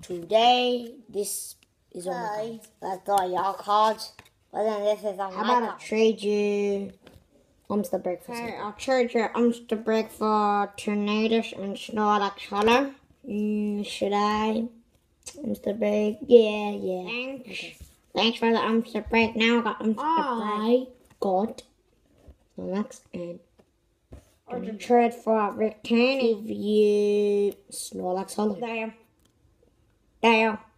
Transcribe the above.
today this is all my cards. That's all your cards. But then this is all my cards. How about I trade you Umster Break for something? I'll trade you Umster Break for Tornadus and Snorlax Hollow. Should I? Umster Break? Yeah. Thanks. Okay. Thanks for the Umster Break. Now I got Umster Break. I got Snorlax and or to trade for a Rectangle. Give you Snorlax Hollow. There.